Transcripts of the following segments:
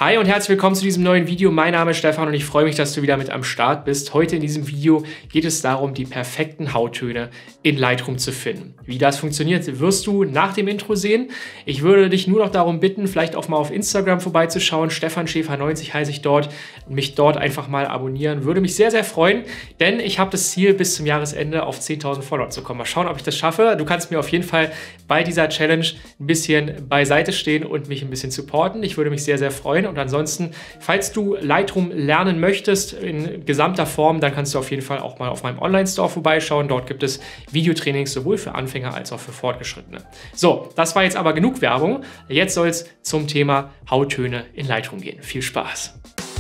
Hi und herzlich willkommen zu diesem neuen Video. Mein Name ist Stefan und ich freue mich, dass du wieder mit am Start bist. Heute in diesem Video geht es darum, die perfekten Hauttöne in Lightroom zu finden. Wie das funktioniert, wirst du nach dem Intro sehen. Ich würde dich nur noch darum bitten, vielleicht auch mal auf Instagram vorbeizuschauen. Stefan Schäfer 90 heiße ich dort. Mich dort einfach mal abonnieren. Würde mich sehr, sehr freuen, denn ich habe das Ziel, bis zum Jahresende auf 10.000 Follower zu kommen. Mal schauen, ob ich das schaffe. Du kannst mir auf jeden Fall bei dieser Challenge ein bisschen beiseite stehen und mich ein bisschen supporten. Ich würde mich sehr, sehr freuen. Und ansonsten, falls du Lightroom lernen möchtest in gesamter Form, dann kannst du auf jeden Fall auch mal auf meinem Online-Store vorbeischauen. Dort gibt es Videotrainings sowohl für Anfänger als auch für Fortgeschrittene. So, das war jetzt aber genug Werbung. Jetzt soll es zum Thema Hauttöne in Lightroom gehen. Viel Spaß!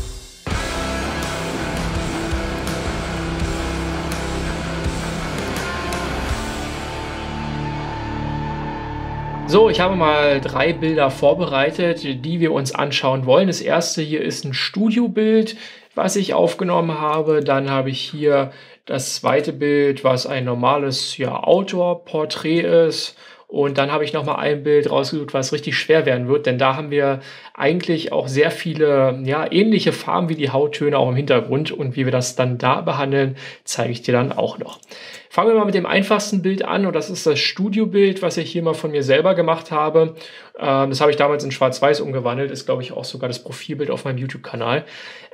So, ich habe mal 3 Bilder vorbereitet, die wir uns anschauen wollen. Das erste hier ist ein Studiobild, was ich aufgenommen habe. Dann habe ich hier das zweite Bild, was ein normales Outdoor-Porträt ist. Und dann habe ich nochmal ein Bild rausgesucht, was richtig schwer werden wird, denn da haben wir eigentlich auch sehr viele ähnliche Farben wie die Hauttöne auch im Hintergrund. Und wie wir das dann da behandeln, zeige ich dir dann auch noch. Fangen wir mal mit dem einfachsten Bild an, und das ist das Studiobild, was ich hier mal von mir selber gemacht habe. Das habe ich damals in Schwarz-Weiß umgewandelt, ist, glaube ich, auch sogar das Profilbild auf meinem YouTube-Kanal.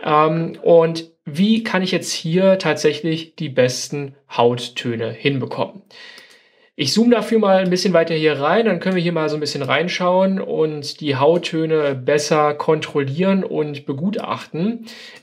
Und wie kann ich jetzt hier tatsächlich die besten Hauttöne hinbekommen? Ich zoome dafür mal ein bisschen weiter hier rein, dann können wir hier mal so ein bisschen reinschauen und die Hauttöne besser kontrollieren und begutachten.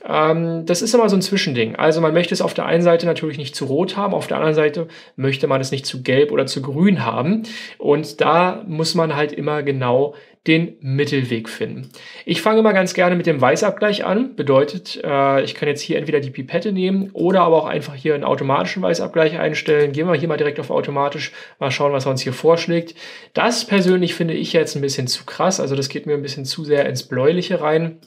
Das ist immer so ein Zwischending. Also man möchte es auf der einen Seite natürlich nicht zu rot haben, auf der anderen Seite möchte man es nicht zu gelb oder zu grün haben. Und da muss man halt immer genau den Mittelweg finden. Ich fange mal ganz gerne mit dem Weißabgleich an. Bedeutet, ich kann jetzt hier entweder die Pipette nehmen oder aber auch einfach hier einen automatischen Weißabgleich einstellen. Gehen wir hier mal direkt auf automatisch, mal schauen, was er uns hier vorschlägt. Das persönlich finde ich jetzt ein bisschen zu krass, also das geht mir ein bisschen zu sehr ins Bläuliche rein.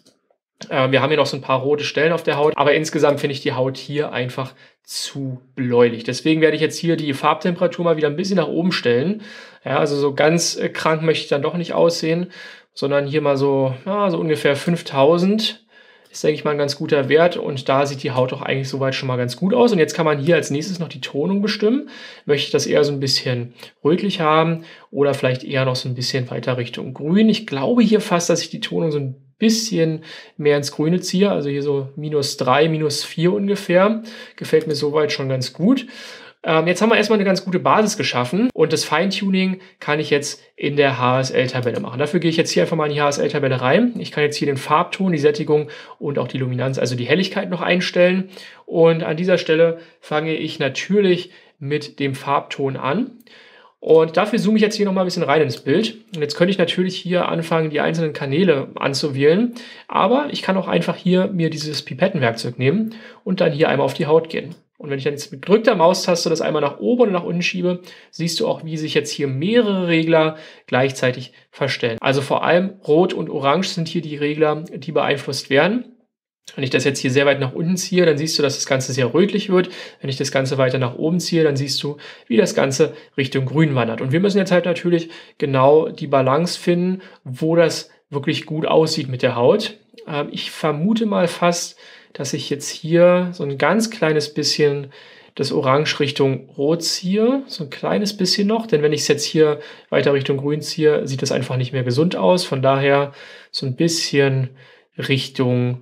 Wir haben hier noch so ein paar rote Stellen auf der Haut, aber insgesamt finde ich die Haut hier einfach zu bläulich. Deswegen werde ich jetzt hier die Farbtemperatur mal wieder ein bisschen nach oben stellen. Ja, also so ganz krank möchte ich dann doch nicht aussehen, sondern hier mal so, so ungefähr 5000 ist, denke ich mal, ein ganz guter Wert, und da sieht die Haut doch eigentlich soweit schon mal ganz gut aus. Und jetzt kann man hier als nächstes noch die Tonung bestimmen. Möchte ich das eher so ein bisschen rötlich haben oder vielleicht eher noch so ein bisschen weiter Richtung grün? Ich glaube hier fast, dass ich die Tonung so ein bisschen mehr ins Grüne ziehe, also hier so -3, -4 ungefähr. Gefällt mir soweit schon ganz gut. Jetzt haben wir erstmal eine ganz gute Basis geschaffen, und das Feintuning kann ich jetzt in der HSL-Tabelle machen. Dafür gehe ich jetzt hier einfach mal in die HSL-Tabelle rein. Ich kann jetzt hier den Farbton, die Sättigung und auch die Luminanz, also die Helligkeit noch einstellen. Und an dieser Stelle fange ich natürlich mit dem Farbton an. Und dafür zoome ich jetzt hier noch mal ein bisschen rein ins Bild. Und jetzt könnte ich natürlich hier anfangen, die einzelnen Kanäle anzuwählen. Aber ich kann auch einfach hier mir dieses Pipettenwerkzeug nehmen und dann hier einmal auf die Haut gehen. Und wenn ich dann jetzt mit gedrückter Maustaste das einmal nach oben und nach unten schiebe, siehst du auch, wie sich jetzt hier mehrere Regler gleichzeitig verstellen. Also vor allem Rot und Orange sind hier die Regler, die beeinflusst werden. Wenn ich das jetzt hier sehr weit nach unten ziehe, dann siehst du, dass das Ganze sehr rötlich wird. Wenn ich das Ganze weiter nach oben ziehe, dann siehst du, wie das Ganze Richtung Grün wandert. Und wir müssen jetzt halt natürlich genau die Balance finden, wo das wirklich gut aussieht mit der Haut. Ich vermute mal fast, dass ich jetzt hier so ein ganz kleines bisschen das Orange Richtung Rot ziehe. So ein kleines bisschen noch, denn wenn ich es jetzt hier weiter Richtung Grün ziehe, sieht das einfach nicht mehr gesund aus. Von daher so ein bisschen Richtung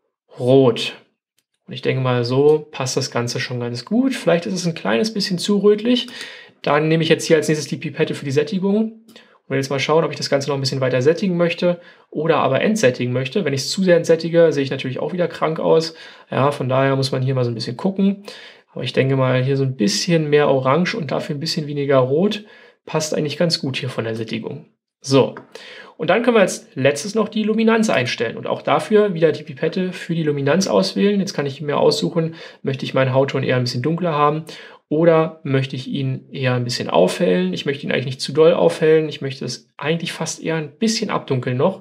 Rot. Und ich denke mal, so passt das Ganze schon ganz gut. Vielleicht ist es ein kleines bisschen zu rötlich. Dann nehme ich jetzt hier als nächstes die Pipette für die Sättigung. Und will jetzt mal schauen, ob ich das Ganze noch ein bisschen weiter sättigen möchte oder aber entsättigen möchte. Wenn ich es zu sehr entsättige, sehe ich natürlich auch wieder krank aus. Ja, von daher muss man hier mal so ein bisschen gucken. Aber ich denke mal, hier so ein bisschen mehr Orange und dafür ein bisschen weniger Rot passt eigentlich ganz gut hier von der Sättigung. So, und dann können wir als letztes noch die Luminanz einstellen und auch dafür wieder die Pipette für die Luminanz auswählen. Jetzt kann ich mir aussuchen, möchte ich meinen Hautton eher ein bisschen dunkler haben oder möchte ich ihn eher ein bisschen aufhellen. Ich möchte ihn eigentlich nicht zu doll aufhellen, ich möchte es eigentlich fast eher ein bisschen abdunkeln noch.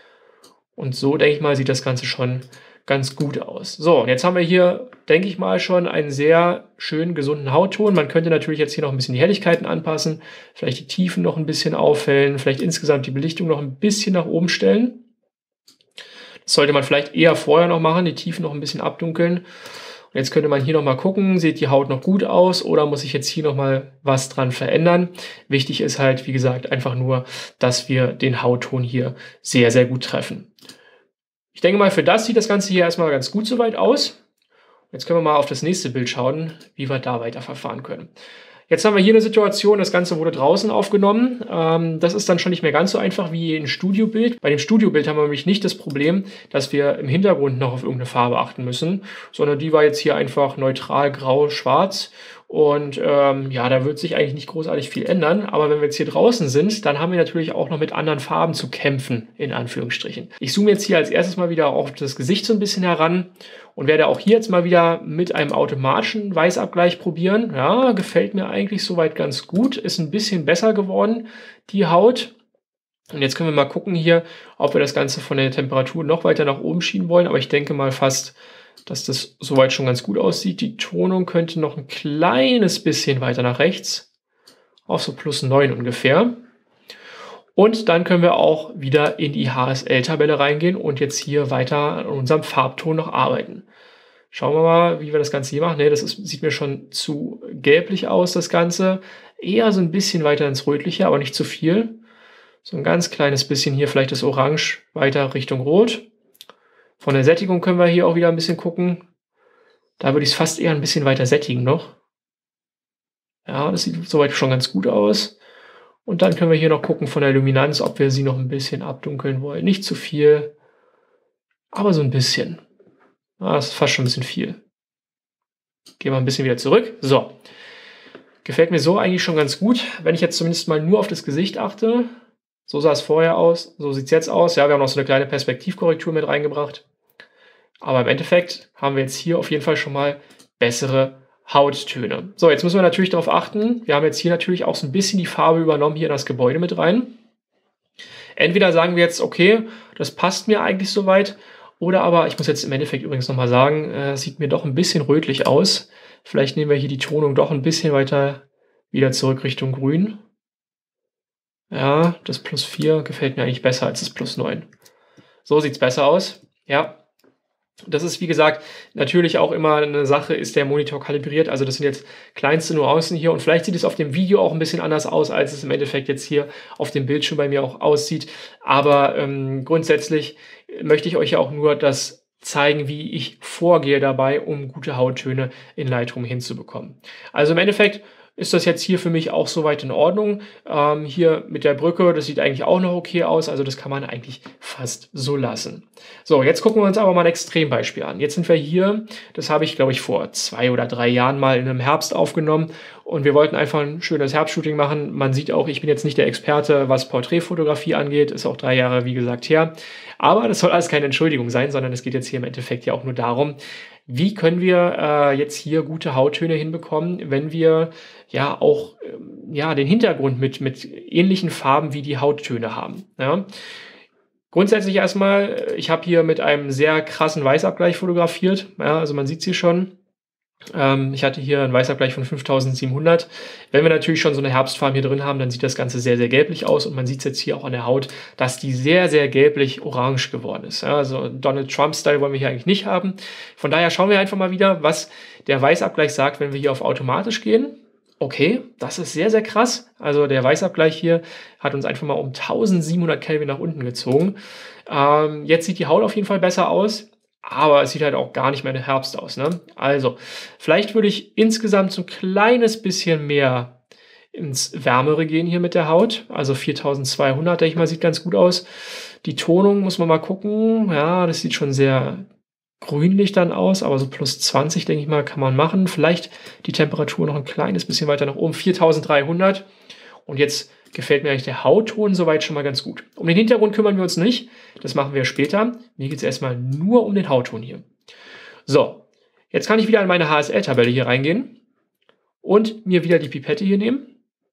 Und so, denke ich mal, sieht das Ganze schon ganz gut aus. So, und jetzt haben wir hier, denke ich mal, schon einen sehr schönen, gesunden Hautton. Man könnte natürlich jetzt hier noch ein bisschen die Helligkeiten anpassen, vielleicht die Tiefen noch ein bisschen aufhellen, vielleicht insgesamt die Belichtung noch ein bisschen nach oben stellen. Das sollte man vielleicht eher vorher noch machen, die Tiefen noch ein bisschen abdunkeln. Und jetzt könnte man hier nochmal gucken, sieht die Haut noch gut aus oder muss ich jetzt hier nochmal was dran verändern? Wichtig ist halt, wie gesagt, einfach nur, dass wir den Hautton hier sehr, sehr gut treffen. Ich denke mal, für das sieht das Ganze hier erstmal ganz gut soweit aus. Jetzt können wir mal auf das nächste Bild schauen, wie wir da weiter verfahren können. Jetzt haben wir hier eine Situation, das Ganze wurde draußen aufgenommen. Das ist dann schon nicht mehr ganz so einfach wie ein Studiobild. Bei dem Studiobild haben wir nämlich nicht das Problem, dass wir im Hintergrund noch auf irgendeine Farbe achten müssen, sondern die war jetzt hier einfach neutral grau-schwarz. Und ja, da wird sich eigentlich nicht großartig viel ändern. Aber wenn wir jetzt hier draußen sind, dann haben wir natürlich auch noch mit anderen Farben zu kämpfen, in Anführungsstrichen. Ich zoome jetzt hier als erstes mal wieder auf das Gesicht so ein bisschen heran und werde auch hier jetzt mal wieder mit einem automatischen Weißabgleich probieren. Ja, gefällt mir eigentlich soweit ganz gut. Ist ein bisschen besser geworden, die Haut. Und jetzt können wir mal gucken hier, ob wir das Ganze von der Temperatur noch weiter nach oben schieben wollen. Aber ich denke mal fast, dass das soweit schon ganz gut aussieht. Die Tonung könnte noch ein kleines bisschen weiter nach rechts, auf so +9 ungefähr. Und dann können wir auch wieder in die HSL-Tabelle reingehen und jetzt hier weiter an unserem Farbton noch arbeiten. Schauen wir mal, wie wir das Ganze hier machen. Ne, sieht mir schon zu gelblich aus, das Ganze. Eher so ein bisschen weiter ins Rötliche, aber nicht zu viel. So ein ganz kleines bisschen hier, vielleicht das Orange weiter Richtung Rot. Von der Sättigung können wir hier auch wieder ein bisschen gucken. Da würde ich es fast eher ein bisschen weiter sättigen noch. Ja, das sieht soweit schon ganz gut aus. Und dann können wir hier noch gucken von der Luminanz, ob wir sie noch ein bisschen abdunkeln wollen. Nicht zu viel, aber so ein bisschen. Ja, das ist fast schon ein bisschen viel. Gehen wir ein bisschen wieder zurück. So. Gefällt mir so eigentlich schon ganz gut. Wenn ich jetzt zumindest mal nur auf das Gesicht achte. So sah es vorher aus, so sieht es jetzt aus. Ja, wir haben noch so eine kleine Perspektivkorrektur mit reingebracht. Aber im Endeffekt haben wir jetzt hier auf jeden Fall schon mal bessere Hauttöne. So, jetzt müssen wir natürlich darauf achten. Wir haben jetzt hier natürlich auch so ein bisschen die Farbe übernommen hier in das Gebäude mit rein. Entweder sagen wir jetzt, okay, das passt mir eigentlich soweit. Oder aber, ich muss jetzt im Endeffekt übrigens nochmal sagen, sieht mir doch ein bisschen rötlich aus. Vielleicht nehmen wir hier die Tonung doch ein bisschen weiter wieder zurück Richtung Grün. Ja, das +4 gefällt mir eigentlich besser als das +9. So sieht es besser aus. Ja, das ist wie gesagt natürlich auch immer eine Sache, ist der Monitor kalibriert. Also das sind jetzt kleinste Nuancen hier und vielleicht sieht es auf dem Video auch ein bisschen anders aus, als es im Endeffekt jetzt hier auf dem Bildschirm bei mir auch aussieht. Aber grundsätzlich möchte ich euch ja auch nur das zeigen, wie ich vorgehe dabei, um gute Hauttöne in Lightroom hinzubekommen. Also im Endeffekt ist das jetzt hier für mich auch soweit in Ordnung. Hier mit der Brücke, das sieht eigentlich auch noch okay aus, also das kann man eigentlich fast so lassen. So, jetzt gucken wir uns aber mal ein Extrembeispiel an. Jetzt sind wir hier, das habe ich glaube ich vor 2 oder 3 Jahren mal in einem Herbst aufgenommen und wir wollten einfach ein schönes Herbstshooting machen. Man sieht auch, ich bin jetzt nicht der Experte, was Porträtfotografie angeht, ist auch 3 Jahre wie gesagt her. Aber das soll alles keine Entschuldigung sein, sondern es geht jetzt hier im Endeffekt ja auch nur darum, wie können wir jetzt hier gute Hauttöne hinbekommen, wenn wir ja auch den Hintergrund mit ähnlichen Farben wie die Hauttöne haben. Ja? Grundsätzlich erstmal, ich habe hier mit einem sehr krassen Weißabgleich fotografiert. Ja, also man sieht es hier schon. Ich hatte hier einen Weißabgleich von 5700. Wenn wir natürlich schon so eine Herbstfarbe hier drin haben, dann sieht das Ganze sehr, sehr gelblich aus und man sieht es jetzt hier auch an der Haut, dass die sehr, sehr gelblich-orange geworden ist. Ja, also Donald Trump-Style wollen wir hier eigentlich nicht haben. Von daher schauen wir einfach mal wieder, was der Weißabgleich sagt, wenn wir hier auf automatisch gehen. Okay, das ist sehr, sehr krass. Also der Weißabgleich hier hat uns einfach mal um 1700 Kelvin nach unten gezogen. Jetzt sieht die Haut auf jeden Fall besser aus. Aber es sieht halt auch gar nicht mehr in Herbst aus. Ne? Also, vielleicht würde ich insgesamt so ein kleines bisschen mehr ins Wärmere gehen hier mit der Haut. Also 4200, denke ich mal, sieht ganz gut aus. Die Tonung muss man mal gucken. Ja, das sieht schon sehr grünlich dann aus, aber so +20, denke ich mal, kann man machen. Vielleicht die Temperatur noch ein kleines bisschen weiter nach oben. 4300. Und jetzt gefällt mir eigentlich der Hautton soweit schon mal ganz gut. Um den Hintergrund kümmern wir uns nicht. Das machen wir später. Mir geht es erstmal nur um den Hautton hier. So, jetzt kann ich wieder in meine HSL-Tabelle hier reingehen und mir wieder die Pipette hier nehmen.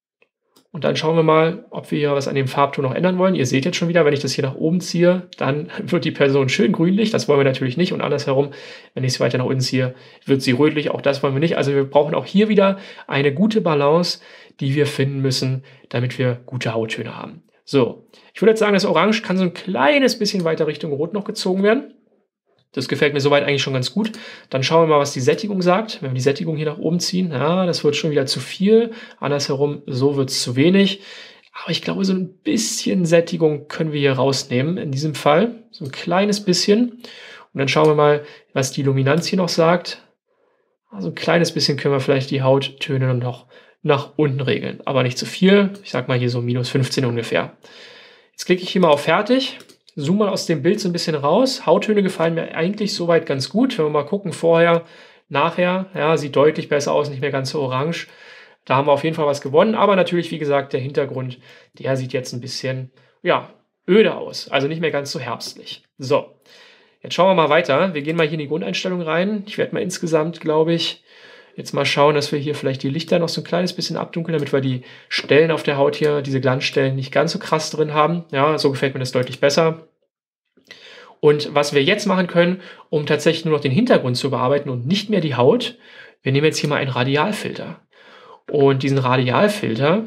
Und dann schauen wir mal, ob wir hier was an dem Farbton noch ändern wollen. Ihr seht jetzt schon wieder, wenn ich das hier nach oben ziehe, dann wird die Person schön grünlich. Das wollen wir natürlich nicht. Und andersherum, wenn ich es weiter nach unten ziehe, wird sie rötlich. Auch das wollen wir nicht. Also wir brauchen auch hier wieder eine gute Balance, die wir finden müssen, damit wir gute Hauttöne haben. So, ich würde jetzt sagen, das Orange kann so ein kleines bisschen weiter Richtung Rot noch gezogen werden. Das gefällt mir soweit eigentlich schon ganz gut. Dann schauen wir mal, was die Sättigung sagt. Wenn wir die Sättigung hier nach oben ziehen, ja, das wird schon wieder zu viel. Andersherum, so wird es zu wenig. Aber ich glaube, so ein bisschen Sättigung können wir hier rausnehmen in diesem Fall. So ein kleines bisschen. Und dann schauen wir mal, was die Luminanz hier noch sagt. Also ein kleines bisschen können wir vielleicht die Hauttöne noch nach unten regeln. Aber nicht zu viel. Ich sag mal hier so minus 15 ungefähr. Jetzt klicke ich hier mal auf Fertig. Zoom mal aus dem Bild so ein bisschen raus. Hauttöne gefallen mir eigentlich soweit ganz gut. Wenn wir mal gucken, vorher, nachher, ja, sieht deutlich besser aus, nicht mehr ganz so orange. Da haben wir auf jeden Fall was gewonnen. Aber natürlich, wie gesagt, der Hintergrund, der sieht jetzt ein bisschen, ja, öde aus. Also nicht mehr ganz so herbstlich. So, jetzt schauen wir mal weiter. Wir gehen mal hier in die Grundeinstellung rein. Ich werde mal insgesamt, glaube ich, jetzt mal schauen, dass wir hier vielleicht die Lichter noch so ein kleines bisschen abdunkeln, damit wir die Stellen auf der Haut hier, diese Glanzstellen, nicht ganz so krass drin haben. Ja, so gefällt mir das deutlich besser. Und was wir jetzt machen können, um tatsächlich nur noch den Hintergrund zu bearbeiten und nicht mehr die Haut, wir nehmen jetzt hier mal einen Radialfilter. Und diesen Radialfilter,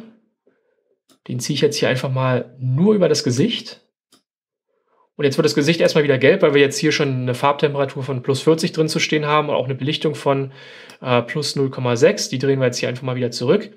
den ziehe ich jetzt hier einfach mal nur über das Gesicht. Und jetzt wird das Gesicht erstmal wieder gelb, weil wir jetzt hier schon eine Farbtemperatur von plus 40 drin zu stehen haben und auch eine Belichtung von plus 0,6. Die drehen wir jetzt hier einfach mal wieder zurück.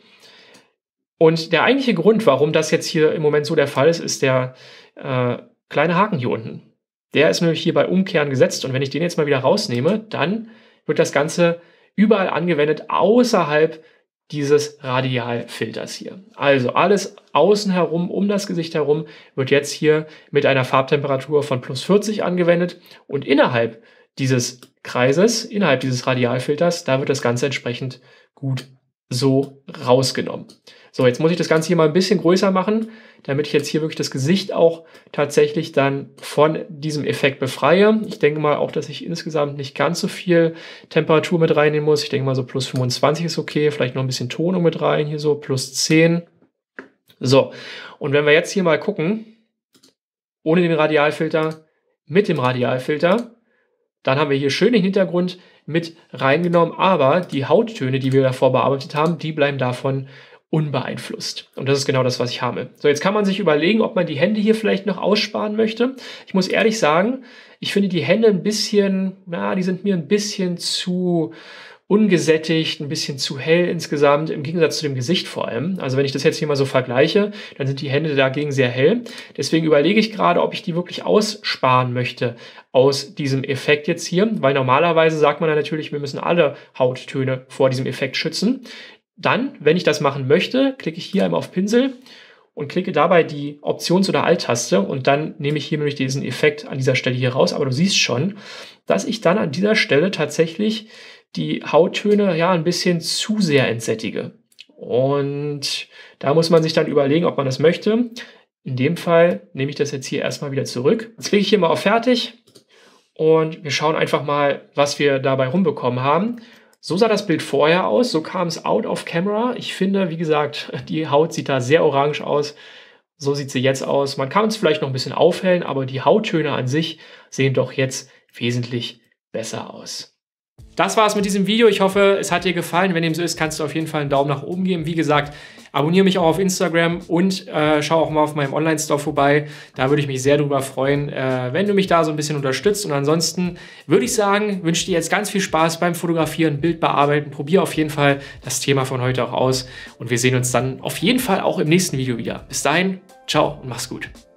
Und der eigentliche Grund, warum das jetzt hier im Moment so der Fall ist, ist der kleine Haken hier unten. Der ist nämlich hier bei Umkehren gesetzt. Und wenn ich den jetzt mal wieder rausnehme, dann wird das Ganze überall angewendet, außerhalb dieses Radialfilters hier. Also alles außen herum, um das Gesicht herum, wird jetzt hier mit einer Farbtemperatur von plus 40 angewendet und innerhalb dieses Kreises, innerhalb dieses Radialfilters, da wird das Ganze entsprechend gut so rausgenommen. So, jetzt muss ich das Ganze hier mal ein bisschen größer machen, damit ich jetzt hier wirklich das Gesicht auch tatsächlich dann von diesem Effekt befreie. Ich denke mal auch, dass ich insgesamt nicht ganz so viel Temperatur mit reinnehmen muss. Ich denke mal so plus 25 ist okay, vielleicht noch ein bisschen Tonung mit rein, hier so plus 10. So, und wenn wir jetzt hier mal gucken, ohne den Radialfilter, mit dem Radialfilter, dann haben wir hier schön den Hintergrund mit reingenommen, aber die Hauttöne, die wir davor bearbeitet haben, die bleiben davon unbeeinflusst. Und das ist genau das, was ich habe. So, jetzt kann man sich überlegen, ob man die Hände hier vielleicht noch aussparen möchte. Ich muss ehrlich sagen, ich finde die Hände ein bisschen, na, die sind mir ein bisschen zu ungesättigt, ein bisschen zu hell insgesamt, im Gegensatz zu dem Gesicht vor allem. Also wenn ich das jetzt hier mal so vergleiche, dann sind die Hände dagegen sehr hell. Deswegen überlege ich gerade, ob ich die wirklich aussparen möchte aus diesem Effekt jetzt hier, weil normalerweise sagt man dann natürlich, wir müssen alle Hauttöne vor diesem Effekt schützen. Dann, wenn ich das machen möchte, klicke ich hier einmal auf Pinsel und klicke dabei die Options- oder Alt-Taste und dann nehme ich hier nämlich diesen Effekt an dieser Stelle hier raus. Aber du siehst schon, dass ich dann an dieser Stelle tatsächlich die Hauttöne ja ein bisschen zu sehr entsättige. Und da muss man sich dann überlegen, ob man das möchte. In dem Fall nehme ich das jetzt hier erstmal wieder zurück. Jetzt klicke ich hier mal auf Fertig und wir schauen einfach mal, was wir dabei rumbekommen haben. So sah das Bild vorher aus, so kam es out of camera. Ich finde, wie gesagt, die Haut sieht da sehr orange aus. So sieht sie jetzt aus. Man kann es vielleicht noch ein bisschen aufhellen, aber die Hauttöne an sich sehen doch jetzt wesentlich besser aus. Das war es mit diesem Video. Ich hoffe, es hat dir gefallen. Wenn dem so ist, kannst du auf jeden Fall einen Daumen nach oben geben. Wie gesagt, abonniere mich auch auf Instagram und schau auch mal auf meinem Online-Store vorbei. Da würde ich mich sehr drüber freuen, wenn du mich da so ein bisschen unterstützt. Und ansonsten würde ich sagen, wünsche dir jetzt ganz viel Spaß beim Fotografieren, Bild bearbeiten. Probier auf jeden Fall das Thema von heute auch aus. Und wir sehen uns dann auf jeden Fall auch im nächsten Video wieder. Bis dahin, ciao und mach's gut.